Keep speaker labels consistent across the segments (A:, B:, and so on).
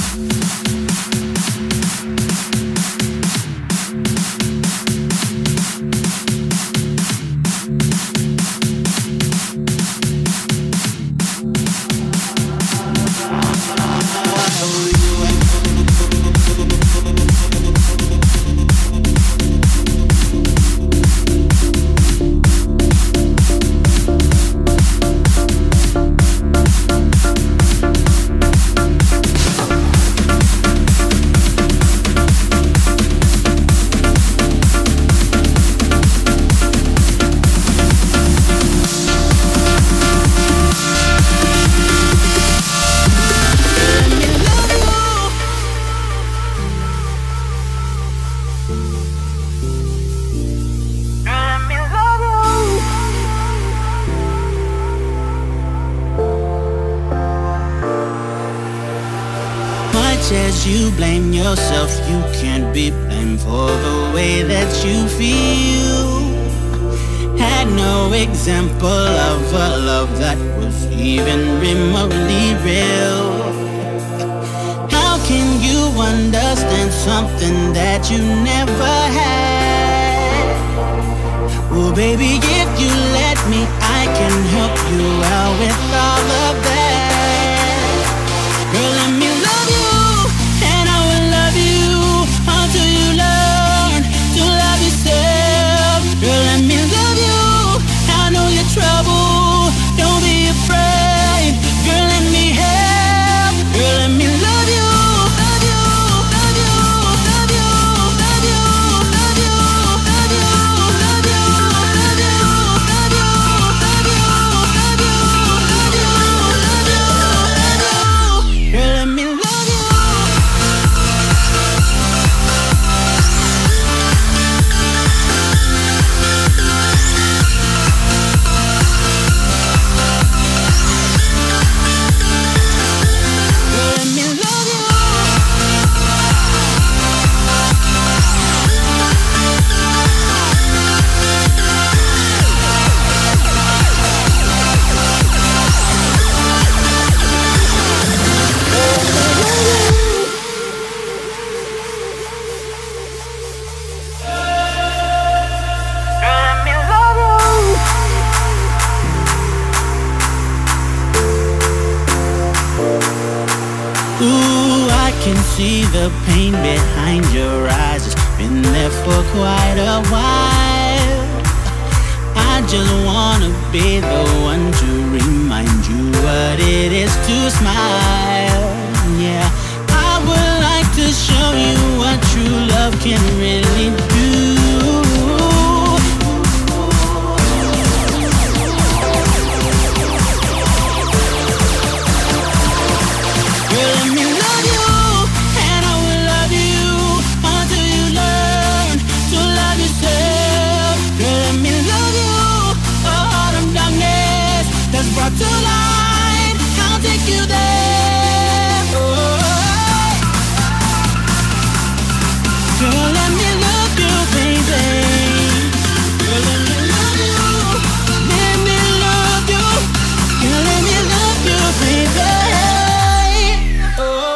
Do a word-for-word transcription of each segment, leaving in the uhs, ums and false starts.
A: As you blame yourself, you can't be blamed for the way that you feel. Had no example of a love that was even remotely real. How can you understand something that you never had? Well, baby, if you let me, I can help you out with all of that. Girl, let me love you. Girl, let me love you. I know you're trouble. Don't be afraid. Girl, let me help. Girl, let me love you. Love you, love you, love you, love you, love you, love you, love you, love you, love you, love you, love you, love you, love you. Girl, let me love you. See the pain behind your eyes. It's been there for quite a while. I just wanna be the one to remind you what it is to smile. Yeah, I would like to show you what true love can really do. Girl, let me love you. Brought to light, I'll take you there. Oh. Girl, let me love you, baby. Girl, let me love you. Let me love you. Girl, let me love you, baby. Oh.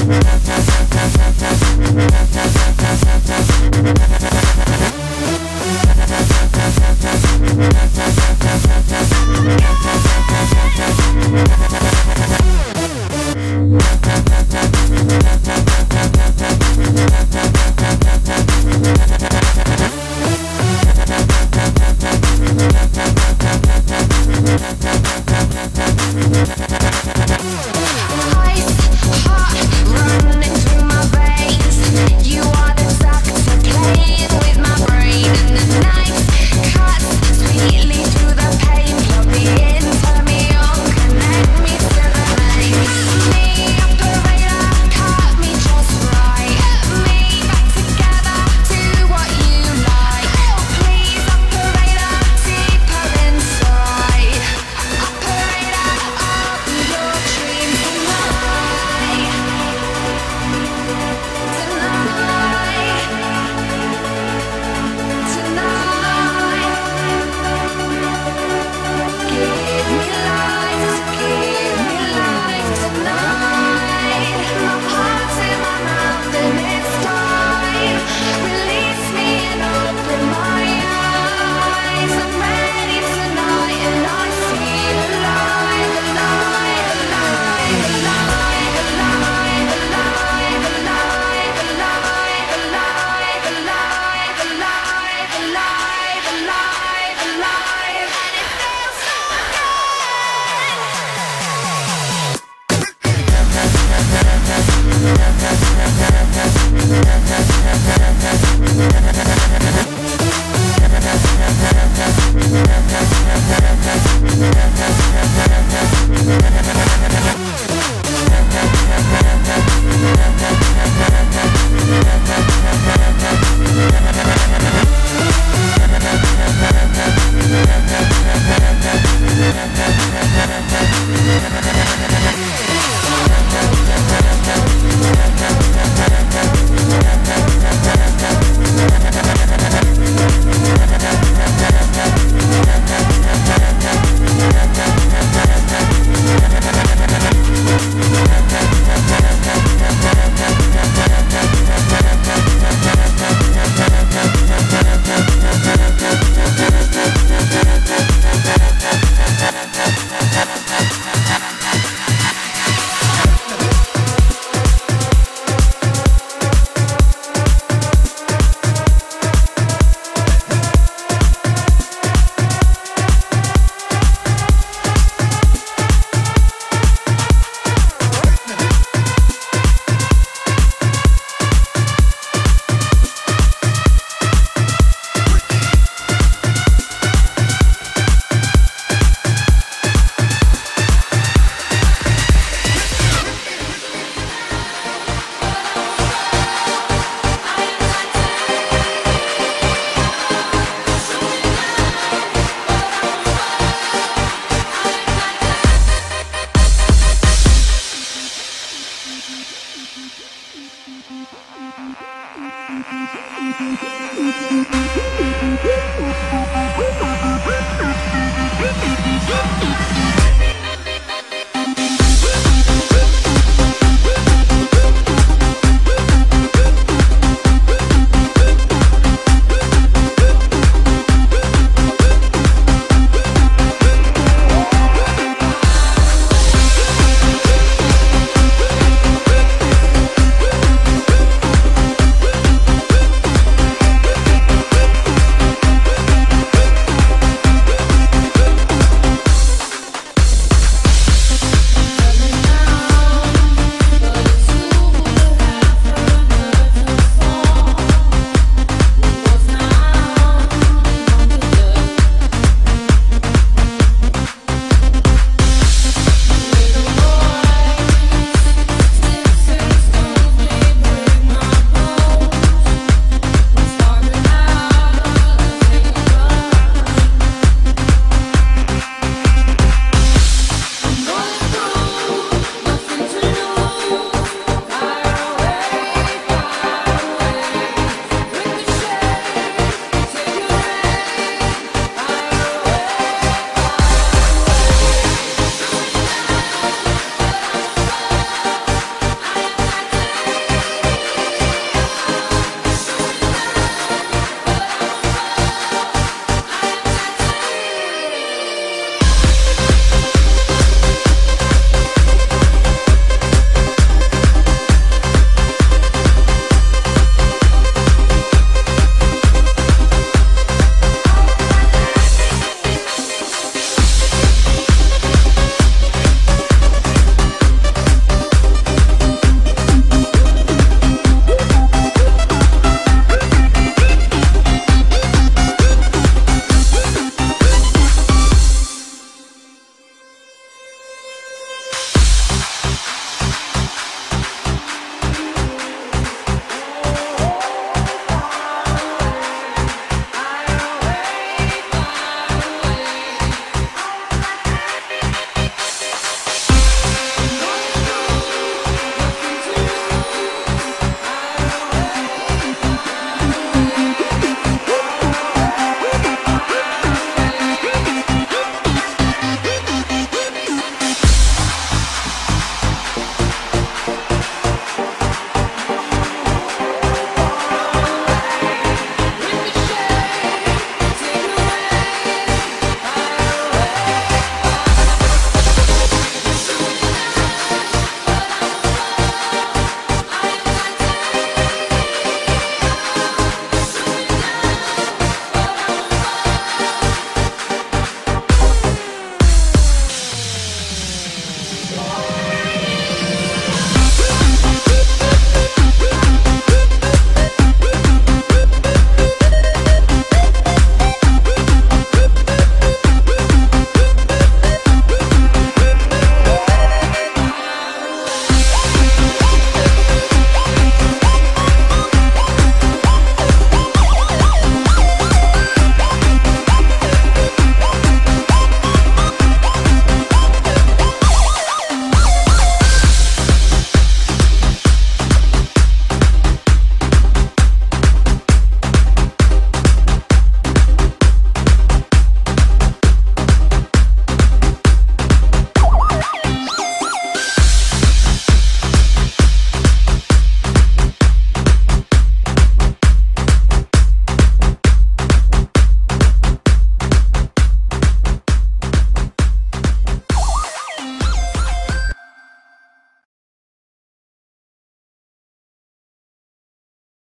B: We'll be right back.